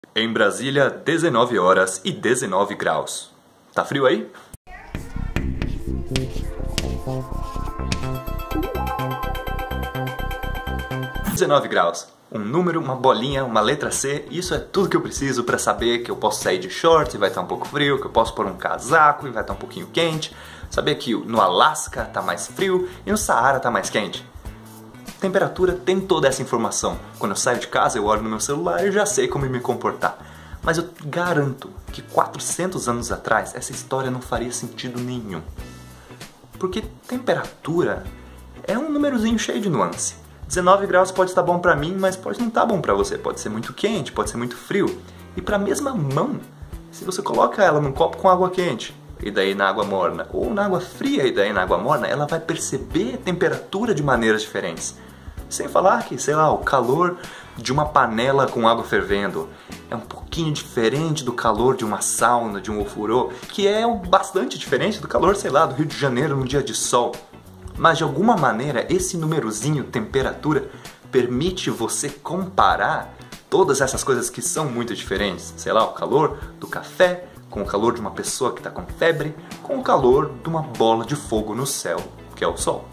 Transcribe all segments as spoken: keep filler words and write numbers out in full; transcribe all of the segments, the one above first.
Em Brasília, dezenove horas e dezenove graus. Tá frio aí? dezenove graus. Um número, uma bolinha, uma letra C, isso é tudo que eu preciso para saber que eu posso sair de short e vai estar um pouco frio, que eu posso pôr um casaco e vai estar um pouquinho quente, saber que no Alasca tá mais frio e no Saara tá mais quente. Temperatura tem toda essa informação. Quando eu saio de casa, eu olho no meu celular e já sei como me comportar. Mas eu garanto que quatrocentos anos atrás essa história não faria sentido nenhum. Porque temperatura é um númerozinho cheio de nuance. dezenove graus pode estar bom pra mim, mas pode não estar bom pra você. Pode ser muito quente, pode ser muito frio. E pra mesma mão, se você coloca ela num copo com água quente, e daí na água morna, ou na água fria e daí na água morna, ela vai perceber a temperatura de maneiras diferentes. Sem falar que, sei lá, o calor de uma panela com água fervendo é um pouquinho diferente do calor de uma sauna, de um ofurô, que é bastante diferente do calor, sei lá, do Rio de Janeiro num dia de sol. Mas de alguma maneira, esse numerozinho, temperatura, permite você comparar todas essas coisas que são muito diferentes. Sei lá, o calor do café com o calor de uma pessoa que está com febre, com o calor de uma bola de fogo no céu, que é o sol.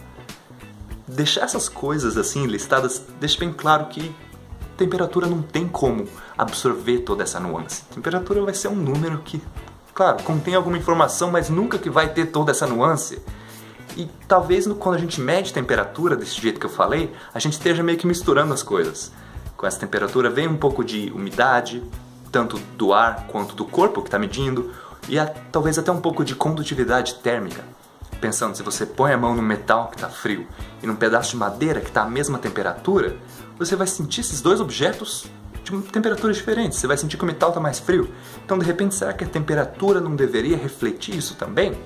Deixar essas coisas assim listadas deixa bem claro que temperatura não tem como absorver toda essa nuance. Temperatura vai ser um número que, claro, contém alguma informação, mas nunca que vai ter toda essa nuance. E talvez quando a gente mede temperatura desse jeito que eu falei, a gente esteja meio que misturando as coisas. Com essa temperatura vem um pouco de umidade, tanto do ar quanto do corpo que está medindo, e a, talvez até um pouco de condutividade térmica. Pensando, se você põe a mão no metal que está frio e num pedaço de madeira que está à mesma temperatura, você vai sentir esses dois objetos de temperaturas diferentes. Você vai sentir que o metal está mais frio. Então, de repente, será que a temperatura não deveria refletir isso também?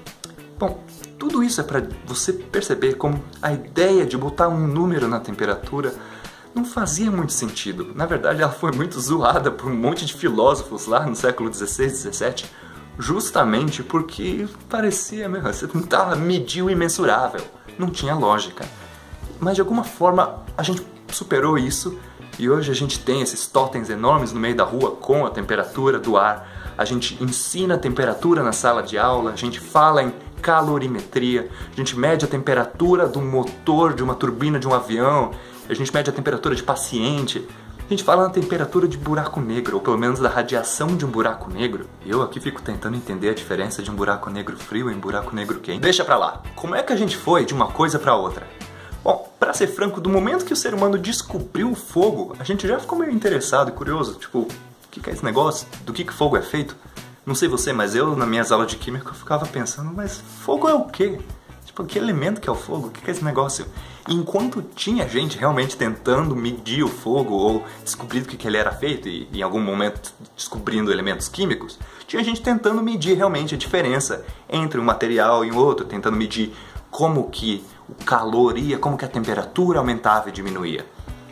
Bom, tudo isso é para você perceber como a ideia de botar um número na temperatura não fazia muito sentido. Na verdade, ela foi muito zoada por um monte de filósofos lá no século dezesseis, dezessete, justamente porque parecia, meu, você tentava medir o imensurável, não tinha lógica. Mas de alguma forma a gente superou isso e hoje a gente tem esses totens enormes no meio da rua com a temperatura do ar. A gente ensina a temperatura na sala de aula, a gente fala em calorimetria, a gente mede a temperatura do motor de uma turbina de um avião, a gente mede a temperatura de paciente. A gente fala na temperatura de buraco negro, ou pelo menos da radiação de um buraco negro. Eu aqui fico tentando entender a diferença de um buraco negro frio e um buraco negro quente. Deixa pra lá. Como é que a gente foi de uma coisa pra outra? Bom, pra ser franco, do momento que o ser humano descobriu o fogo, a gente já ficou meio interessado e curioso. Tipo, o que que é esse negócio? Do que que fogo é feito? Não sei você, mas eu, nas minhas aulas de química, eu ficava pensando, mas fogo é o quê? Tipo, que elemento que é o fogo? O que que é esse negócio? E enquanto tinha gente realmente tentando medir o fogo ou descobrindo o que que ele era feito e em algum momento descobrindo elementos químicos, tinha gente tentando medir realmente a diferença entre um material e um outro, tentando medir como que o calor ia, como que a temperatura aumentava e diminuía.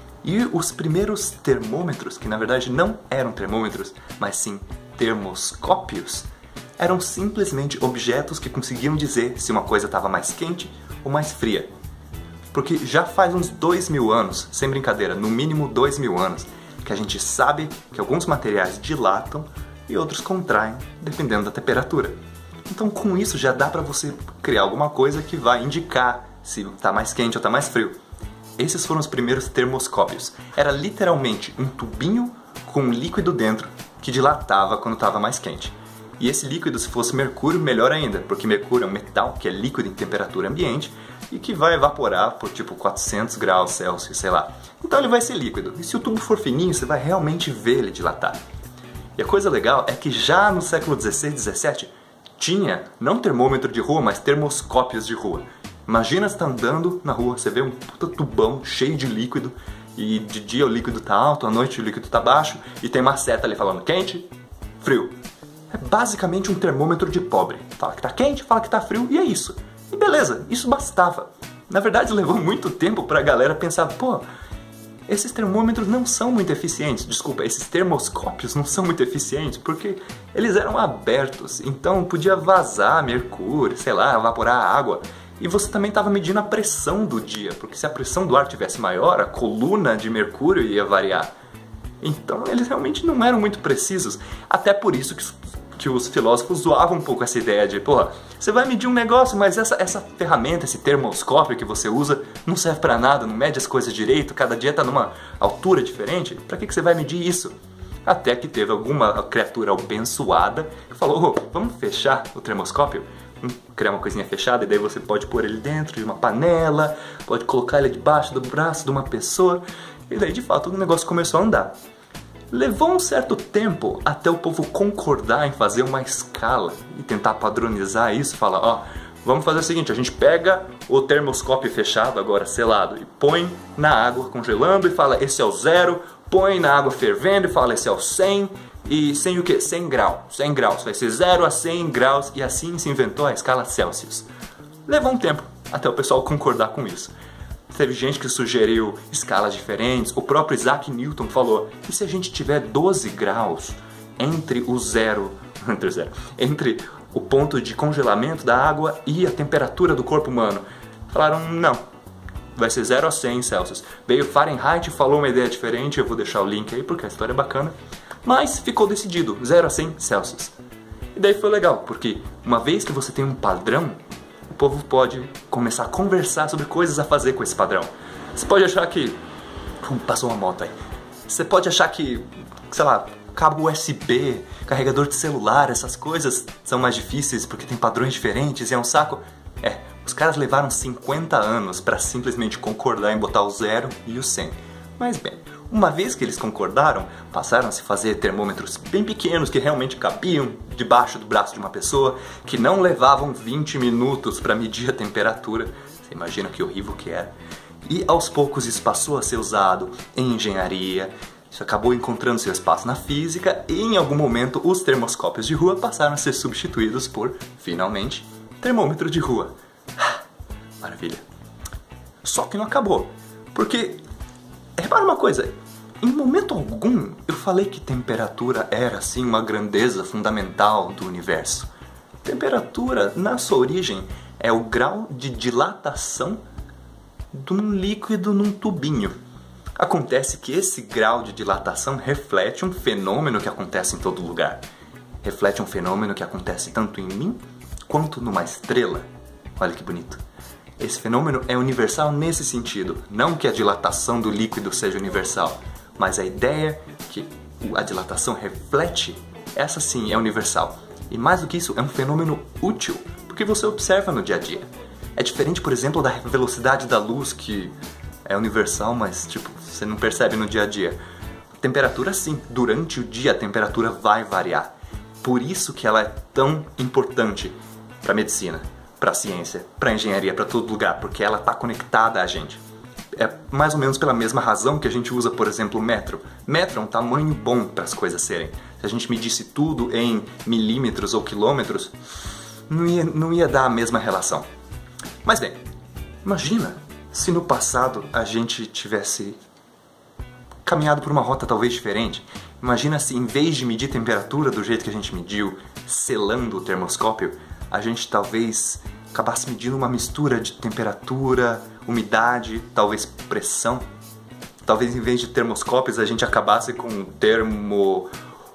E os primeiros termômetros, que na verdade não eram termômetros, mas sim termoscópios, eram simplesmente objetos que conseguiam dizer se uma coisa estava mais quente ou mais fria. Porque já faz uns dois mil anos, sem brincadeira, no mínimo dois mil anos, que a gente sabe que alguns materiais dilatam e outros contraem, dependendo da temperatura. Então com isso já dá para você criar alguma coisa que vai indicar se está mais quente ou está mais frio. Esses foram os primeiros termoscópios. Era literalmente um tubinho com um líquido dentro que dilatava quando estava mais quente. E esse líquido, se fosse mercúrio, melhor ainda, porque mercúrio é um metal que é líquido em temperatura ambiente e que vai evaporar por tipo quatrocentos graus Celsius, sei lá. Então ele vai ser líquido. E se o tubo for fininho, você vai realmente ver ele dilatar. E a coisa legal é que já no século dezesseis, dezessete, tinha não termômetro de rua, mas termoscópios de rua. Imagina você tá andando na rua, você vê um puta tubão cheio de líquido, e de dia o líquido tá alto, à noite o líquido tá baixo, e tem uma seta ali falando quente, frio. É basicamente um termômetro de pobre. Fala que tá quente, fala que tá frio, e é isso. E beleza, isso bastava. Na verdade levou muito tempo pra galera pensar, pô, esses termômetros não são muito eficientes. Desculpa, esses termoscópios não são muito eficientes, porque eles eram abertos, então podia vazar mercúrio, sei lá, evaporar água. E você também estava medindo a pressão do dia, porque se a pressão do ar tivesse maior, a coluna de mercúrio ia variar. Então eles realmente não eram muito precisos. Até por isso que, que os filósofos zoavam um pouco essa ideia de, porra, você vai medir um negócio, mas essa, essa ferramenta, esse termoscópio que você usa, não serve pra nada, não mede as coisas direito, cada dia tá numa altura diferente, pra que, que você vai medir isso? Até que teve alguma criatura abençoada que falou, oh, vamos fechar o termoscópio? Vamos criar uma coisinha fechada e daí você pode pôr ele dentro de uma panela, pode colocar ele debaixo do braço de uma pessoa. E daí, de fato, o negócio começou a andar. Levou um certo tempo até o povo concordar em fazer uma escala e tentar padronizar isso. Falar, ó, vamos fazer o seguinte, a gente pega o termoscópio fechado, agora selado, e põe na água congelando e fala, esse é o zero, põe na água fervendo e fala, esse é o cem, e cem o quê? cem graus, cem graus, vai ser zero a cem graus, e assim se inventou a escala Celsius. Levou um tempo até o pessoal concordar com isso. Teve gente que sugeriu escalas diferentes, o próprio Isaac Newton falou, e se a gente tiver doze graus entre o zero, entre o zero, entre o ponto de congelamento da água e a temperatura do corpo humano? Falaram, não, vai ser zero a cem Celsius. Veio Fahrenheit e falou uma ideia diferente, eu vou deixar o link aí porque a história é bacana, mas ficou decidido, zero a cem Celsius. E daí foi legal, porque uma vez que você tem um padrão, o povo pode começar a conversar sobre coisas a fazer com esse padrão. Você pode achar que... Uh, passou uma moto aí. Você pode achar que, sei lá, cabo U S B, carregador de celular, essas coisas são mais difíceis porque tem padrões diferentes e é um saco. É, os caras levaram cinquenta anos para simplesmente concordar em botar o zero e o cem. Mas bem, uma vez que eles concordaram, passaram a se fazer termômetros bem pequenos que realmente cabiam debaixo do braço de uma pessoa, que não levavam vinte minutos para medir a temperatura. Você imagina que horrível que era. E aos poucos isso passou a ser usado em engenharia, isso acabou encontrando seu espaço na física e em algum momento os termoscópios de rua passaram a ser substituídos por, finalmente, termômetro de rua. Maravilha. Só que não acabou, porque... repara uma coisa, em momento algum eu falei que temperatura era assim uma grandeza fundamental do universo. Temperatura, na sua origem, é o grau de dilatação de um líquido num tubinho. Acontece que esse grau de dilatação reflete um fenômeno que acontece em todo lugar. Reflete um fenômeno que acontece tanto em mim quanto numa estrela. Olha que bonito. Esse fenômeno é universal nesse sentido, não que a dilatação do líquido seja universal, mas a ideia que a dilatação reflete, essa sim é universal. E mais do que isso, é um fenômeno útil, porque você observa no dia a dia. É diferente, por exemplo, da velocidade da luz, que é universal, mas tipo, você não percebe no dia a dia. A temperatura sim, durante o dia a temperatura vai variar. Por isso que ela é tão importante para a medicina, para a ciência, para a engenharia, para todo lugar, porque ela está conectada a gente. É mais ou menos pela mesma razão que a gente usa, por exemplo, o metro. Metro é um tamanho bom para as coisas serem. Se a gente medisse tudo em milímetros ou quilômetros, não ia, não ia dar a mesma relação. Mas bem, imagina se no passado a gente tivesse caminhado por uma rota talvez diferente. Imagina se em vez de medir temperatura do jeito que a gente mediu, selando o termoscópio, a gente talvez acabasse medindo uma mistura de temperatura, umidade, talvez pressão. Talvez em vez de termoscópios a gente acabasse com um termo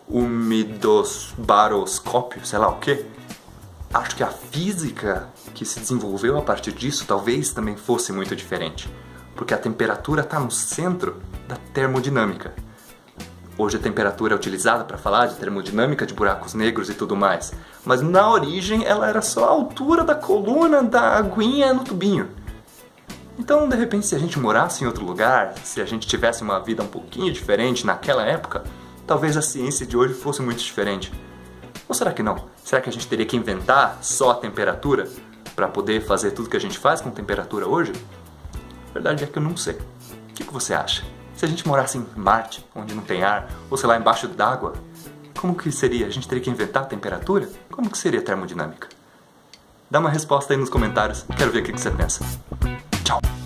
umidosbaroscópio, sei lá o quê. Acho que a física que se desenvolveu a partir disso talvez também fosse muito diferente, porque a temperatura está no centro da termodinâmica. Hoje a temperatura é utilizada para falar de termodinâmica, de buracos negros e tudo mais, mas na origem ela era só a altura da coluna da aguinha no tubinho. Então, de repente, se a gente morasse em outro lugar, se a gente tivesse uma vida um pouquinho diferente naquela época, talvez a ciência de hoje fosse muito diferente. Ou será que não? Será que a gente teria que inventar só a temperatura para poder fazer tudo que a gente faz com temperatura hoje? A verdade é que eu não sei. O que você acha? Se a gente morasse em Marte, onde não tem ar, ou sei lá, embaixo d'água, como que seria? A gente teria que inventar a temperatura? Como que seria a termodinâmica? Dá uma resposta aí nos comentários, quero ver o que você pensa. Tchau!